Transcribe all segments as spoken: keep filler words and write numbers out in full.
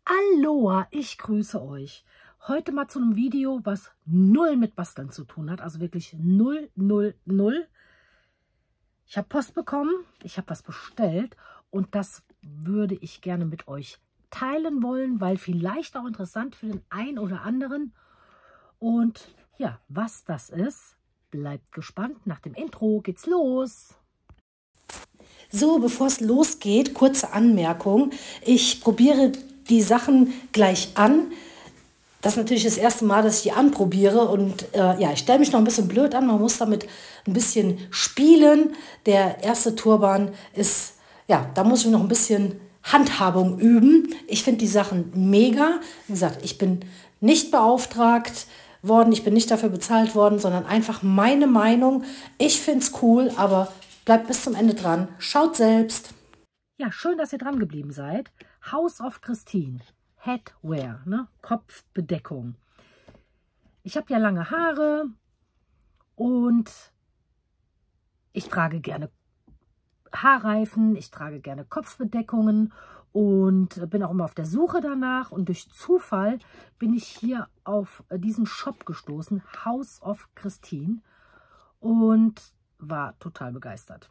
Aloha, ich grüße euch. Heute mal zu einem Video, was null mit Basteln zu tun hat. Also wirklich null, null, null. Ich habe Post bekommen, ich habe was bestellt und das würde ich gerne mit euch teilen wollen, weil vielleicht auch interessant für den einen oder anderen. Und ja, was das ist, bleibt gespannt. Nach dem Intro geht's los. So, bevor es losgeht, kurze Anmerkung. Ich probiere die Sachen gleich an. Das ist natürlich das erste Mal, dass ich die anprobiere. Und äh, ja, ich stelle mich noch ein bisschen blöd an. Man muss damit ein bisschen spielen. Der erste Turban ist, ja, da muss ich noch ein bisschen Handhabung üben. Ich finde die Sachen mega. Wie gesagt, ich bin nicht beauftragt worden. Ich bin nicht dafür bezahlt worden, sondern einfach meine Meinung. Ich finde es cool, aber bleibt bis zum Ende dran. Schaut selbst. Ja, schön, dass ihr dran geblieben seid. House of Christine. Headwear, ne? Kopfbedeckung. Ich habe ja lange Haare und ich trage gerne Haarreifen, ich trage gerne Kopfbedeckungen und bin auch immer auf der Suche danach. Und durch Zufall bin ich hier auf diesen Shop gestoßen, House of Christine, und war total begeistert.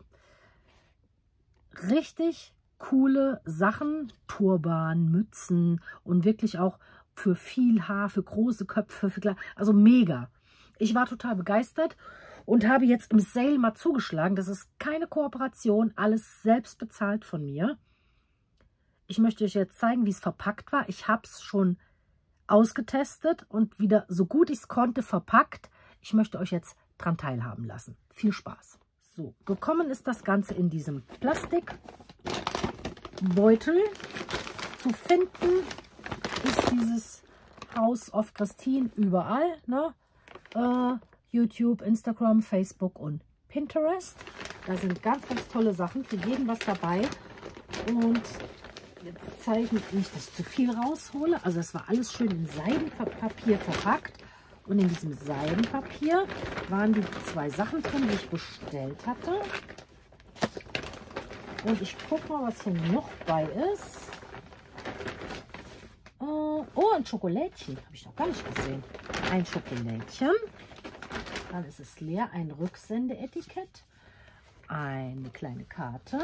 Richtig coole Sachen, Turban, Mützen und wirklich auch für viel Haar, für große Köpfe, für, also mega. Ich war total begeistert und habe jetzt im Sale mal zugeschlagen. Das ist keine Kooperation, alles selbst bezahlt von mir. Ich möchte euch jetzt zeigen, wie es verpackt war. Ich habe es schon ausgetestet und wieder so gut ich es konnte verpackt. Ich möchte euch jetzt dran teilhaben lassen. Viel Spaß. So, gekommen ist das Ganze in diesem Plastikbeutel. Zu finden ist dieses House of Christine überall, ne? Äh, YouTube, Instagram, Facebook und Pinterest. Da sind ganz, ganz tolle Sachen, für jeden was dabei. Und jetzt zeige ich nicht, dass ich zu viel raushole. Also das war alles schön in Seidenpapier verpackt. Und in diesem Seidenpapier waren die zwei Sachen drin, die ich bestellt hatte. Und ich gucke mal, was hier noch bei ist. Äh, oh, ein Schokolädchen. Habe ich noch gar nicht gesehen. Ein Schokolädchen. Dann ist es leer. Ein Rücksendeetikett. Eine kleine Karte.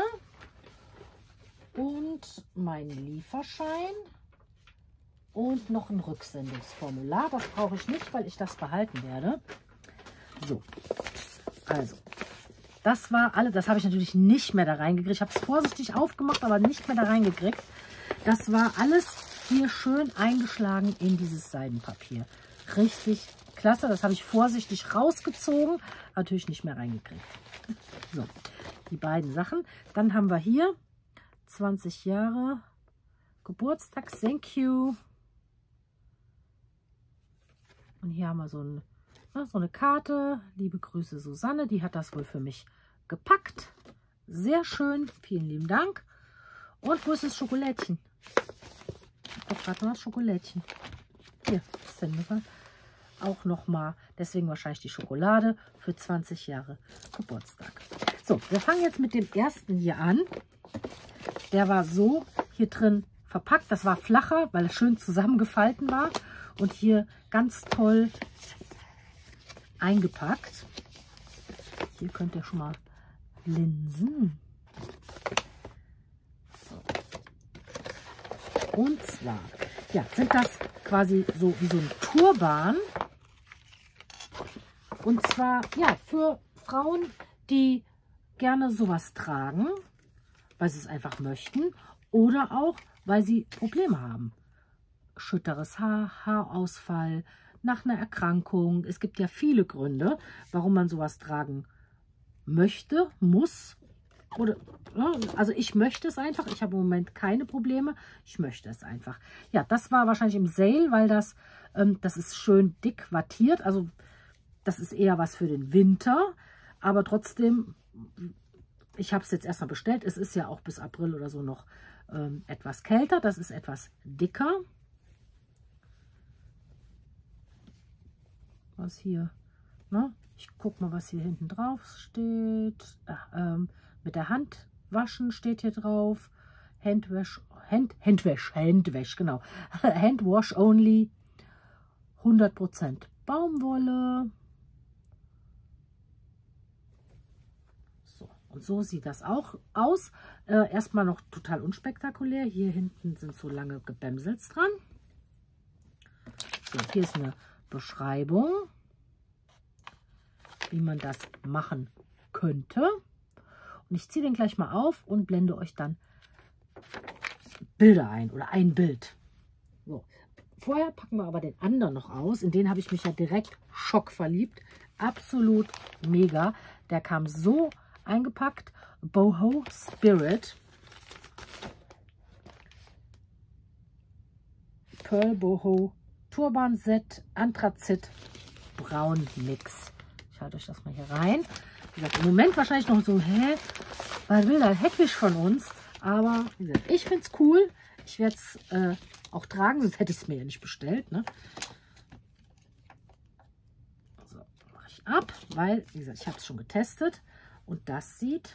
Und mein Lieferschein. Und noch ein Rücksendungsformular. Das brauche ich nicht, weil ich das behalten werde. So, also, das war alles. Das habe ich natürlich nicht mehr da reingekriegt. Ich habe es vorsichtig aufgemacht, aber nicht mehr da reingekriegt. Das war alles hier schön eingeschlagen in dieses Seidenpapier. Richtig klasse. Das habe ich vorsichtig rausgezogen, natürlich nicht mehr reingekriegt. So, die beiden Sachen. Dann haben wir hier zwanzig Jahre Geburtstag. Thank you. Und hier haben wir so, ein, na, so eine Karte. Liebe Grüße, Susanne. Die hat das wohl für mich gepackt. Sehr schön. Vielen lieben Dank. Und wo ist das Schokolädchen? Ich habe doch gerade noch das Schokolädchen. Hier, das sind wir auch nochmal. Deswegen wahrscheinlich die Schokolade für zwanzig Jahre Geburtstag. So, wir fangen jetzt mit dem ersten hier an. Der war so hier drin verpackt. Das war flacher, weil es schön zusammengefalten war. Und hier ganz toll eingepackt. Hier könnt ihr schon mal linsen. So. Und zwar ja, sind das quasi so wie so ein Turban. Und zwar ja für Frauen, die gerne sowas tragen, weil sie es einfach möchten oder auch, weil sie Probleme haben. Schütteres Haar, Haarausfall, nach einer Erkrankung. Es gibt ja viele Gründe, warum man sowas tragen möchte, muss. Oder, also ich möchte es einfach. Ich habe im Moment keine Probleme. Ich möchte es einfach. Ja, das war wahrscheinlich im Sale, weil das, ähm, das ist schön dick wattiert. Also das ist eher was für den Winter. Aber trotzdem, ich habe es jetzt erstmal bestellt. Es ist ja auch bis April oder so noch ähm, etwas kälter. Das ist etwas dicker. Was hier, ne? Ich gucke mal, was hier hinten drauf steht. Ach, ähm, mit der Hand waschen steht hier drauf. Handwash, Hand, Handwash, Handwash, genau. Handwash only. hundert Prozent Baumwolle. So, und so sieht das auch aus. Äh, erstmal noch total unspektakulär. Hier hinten sind so lange Gebämsels dran. So, hier ist eine Beschreibung, wie man das machen könnte. Und ich ziehe den gleich mal auf und blende euch dann Bilder ein oder ein Bild. So. Vorher packen wir aber den anderen noch aus. In den habe ich mich ja direkt schockverliebt. Absolut mega. Der kam so eingepackt. Boho Spirit. Pearl Boho Turban Set Anthrazit Braun Mix. Ich halte euch das mal hier rein. Wie gesagt, im Moment wahrscheinlich noch so, hä, was will der Heckwisch von uns? Aber wie gesagt, ich finde es cool. Ich werde es äh, auch tragen, sonst hätte ich es mir ja nicht bestellt. Ne? So, mache ich ab, weil, wie gesagt, ich habe es schon getestet. Und das sieht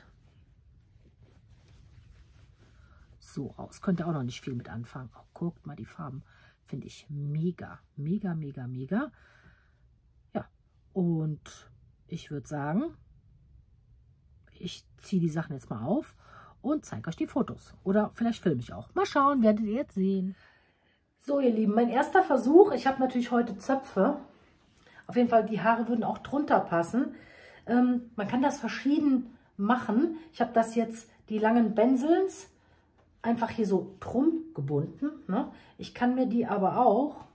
so aus. Könnt ihr auch noch nicht viel mit anfangen. Oh, guckt mal die Farben. Finde ich mega, mega, mega, mega. Ja, und ich würde sagen, ich ziehe die Sachen jetzt mal auf und zeige euch die Fotos. Oder vielleicht filme ich auch. Mal schauen, werdet ihr jetzt sehen. So, ihr Lieben, mein erster Versuch. Ich habe natürlich heute Zöpfe. Auf jeden Fall, die Haare würden auch drunter passen. Ähm, man kann das verschieden machen. Ich habe das jetzt, die langen Bänselns, einfach hier so drum gebunden. Ne? Ich kann mir die aber auch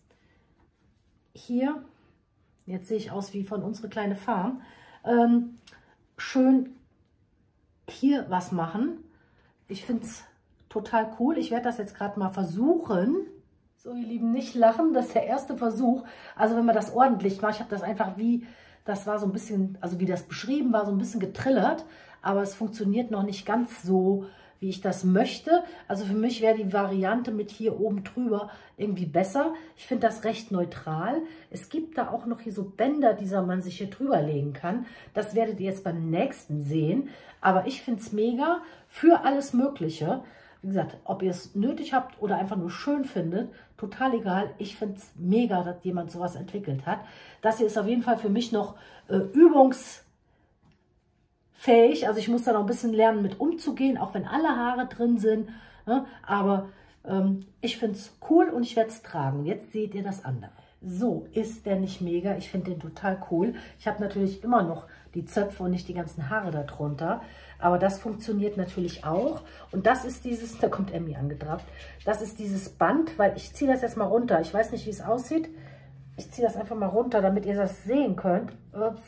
hier, jetzt sehe ich aus wie von unserer kleinen Farm, ähm, schön hier was machen. Ich finde es total cool. Ich werde das jetzt gerade mal versuchen. So, ihr Lieben, nicht lachen, das ist der erste Versuch. Also wenn man das ordentlich macht, ich habe das einfach wie, das war so ein bisschen, also wie das beschrieben war, so ein bisschen getrillert, aber es funktioniert noch nicht ganz so, wie ich das möchte. Also für mich wäre die Variante mit hier oben drüber irgendwie besser. Ich finde das recht neutral. Es gibt da auch noch hier so Bänder, die man sich hier drüber legen kann. Das werdet ihr jetzt beim nächsten sehen. Aber ich finde es mega für alles Mögliche. Wie gesagt, ob ihr es nötig habt oder einfach nur schön findet, total egal. Ich finde es mega, dass jemand sowas entwickelt hat. Das hier ist auf jeden Fall für mich noch äh, Übungs fähig, also ich muss da noch ein bisschen lernen, mit umzugehen, auch wenn alle Haare drin sind, ne? Aber ähm, ich finde es cool und ich werde es tragen. Jetzt seht ihr das andere. So, ist der nicht mega? Ich finde den total cool. Ich habe natürlich immer noch die Zöpfe und nicht die ganzen Haare darunter, aber das funktioniert natürlich auch. Und das ist dieses, da kommt Emmy angetrabt, das ist dieses Band, weil ich ziehe das jetzt mal runter. Ich weiß nicht, wie es aussieht. Ich ziehe das einfach mal runter, damit ihr das sehen könnt. Ups.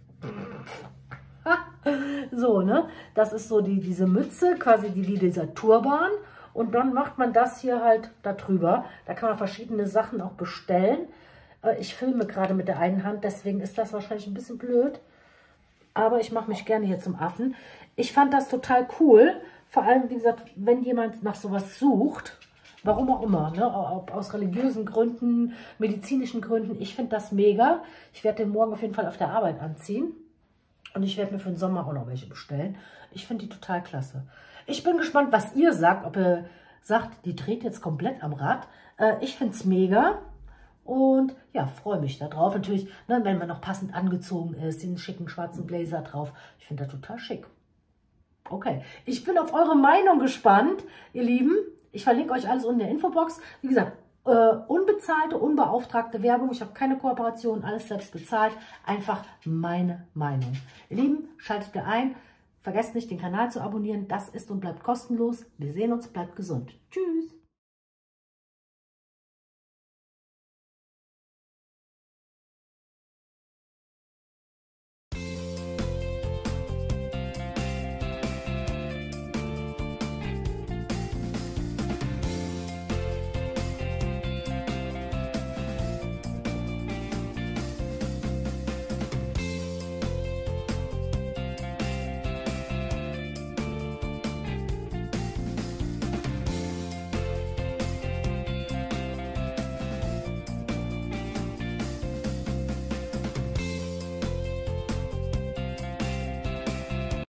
So, ne? Das ist so die, diese Mütze, quasi wie dieser Turban. Und dann macht man das hier halt da drüber. Da kann man verschiedene Sachen auch bestellen. Ich filme gerade mit der einen Hand, deswegen ist das wahrscheinlich ein bisschen blöd. Aber ich mache mich gerne hier zum Affen. Ich fand das total cool. Vor allem, wie gesagt, wenn jemand nach sowas sucht, warum auch immer, ne? Ob aus religiösen Gründen, medizinischen Gründen. Ich finde das mega. Ich werde den morgen auf jeden Fall auf der Arbeit anziehen. Und ich werde mir für den Sommer auch noch welche bestellen. Ich finde die total klasse. Ich bin gespannt, was ihr sagt. Ob ihr sagt, die dreht jetzt komplett am Rad. Äh, ich finde es mega. Und ja, freue mich darauf. Natürlich, ne, wenn man noch passend angezogen ist, den schicken schwarzen Blazer drauf. Ich finde das total schick. Okay, ich bin auf eure Meinung gespannt, ihr Lieben. Ich verlinke euch alles unten in der Infobox. Wie gesagt, Uh, unbezahlte, unbeauftragte Werbung. Ich habe keine Kooperation, alles selbst bezahlt. Einfach meine Meinung. Ihr Lieben, schaltet da ein. Vergesst nicht, den Kanal zu abonnieren. Das ist und bleibt kostenlos. Wir sehen uns, bleibt gesund. Tschüss.